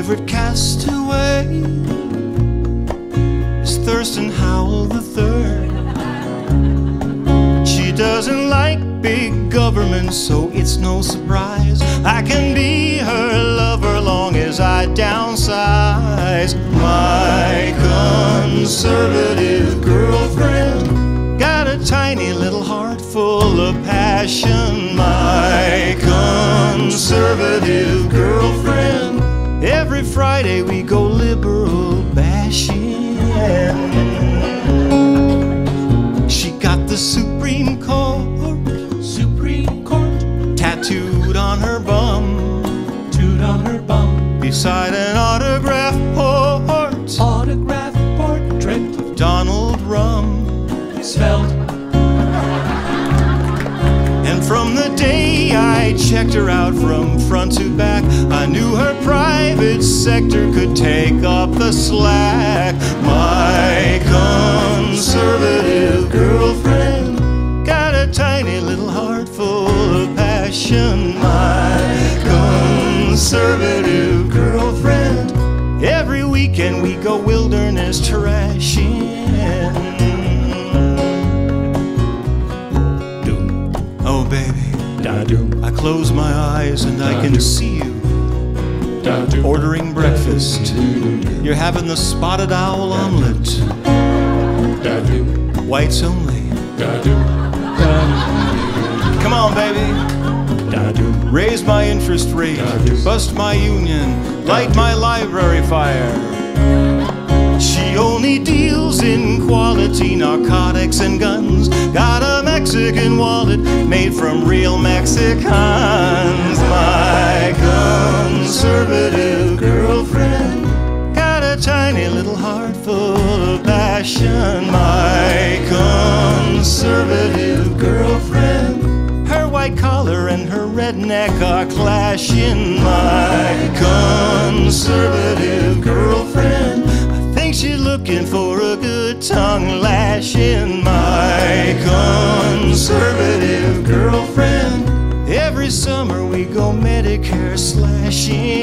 favorite castaway is Thurston Howell III. She doesn't like big government, so it's no surprise I can be her lover long as I downsize. My conservative girlfriend got a tiny little heart full of passion. My conservative girlfriend, every Friday we go liberal bashing. She got the Supreme Court tattooed on her bum, beside an autograph portrait of Donald Rum, spelled. And from the day I checked her out from front to back, I knew her private sector could take up the slack. My conservative girlfriend got a tiny little heart full of passion. My conservative girlfriend, every weekend we go wilderness trashing. Oh baby, I close my eyes and I can see you ordering breakfast. You're having the spotted owl omelet, whites only. Come on baby, raise my interest rate, bust my union, light my library fire. She only deals in quality narcotics and guns, got a Mexican wallet made from real Mexicans. My conservative girlfriend got a tiny little heart full of passion. My conservative girlfriend, her white collar and her redneck are clashing. My conservative girlfriend, I think she's looking for a good tongue lashing. My conservative girlfriend, every summer we go Medicare slashing.